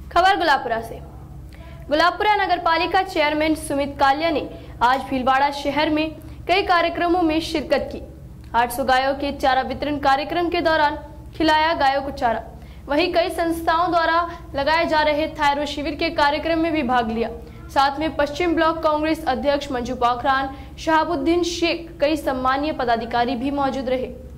खबर गुलाबपुरा से। गुलाबपुरा नगरपालिका चेयरमैन सुमित कालिया ने आज भीलवाड़ा शहर में कई कार्यक्रमों में शिरकत की। 800 गायों के चारा वितरण कार्यक्रम के दौरान खिलाया गायों को चारा। वहीं कई संस्थाओं द्वारा लगाए जा रहे थायराइड शिविर के कार्यक्रम में भी भाग लिया। साथ में पश्चिम ब्लॉक कांग्रेस अध्यक्ष मंजू पाखरान, शहाबुद्दीन शेख, कई सम्मानीय पदाधिकारी भी मौजूद रहे।